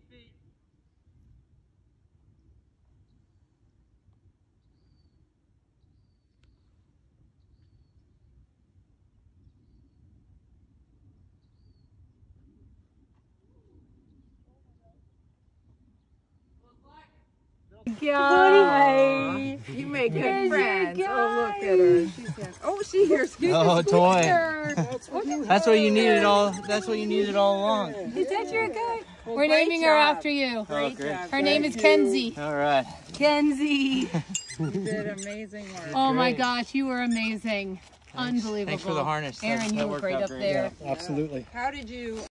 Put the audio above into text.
feet. Guy. You make good friends. Oh, look at her. Oh, she hears you. Oh, toy. That's what you needed all. There. That's what you needed all along. Is that your guy? Well, We're great naming her job. after you. Oh, great. Her name is Kenzie. All right. Kenzie. You did amazing work. Oh my Great. gosh, you were amazing. Unbelievable. Thanks for the harness. Aaron, That you were worked great out up great. there. Absolutely. How did you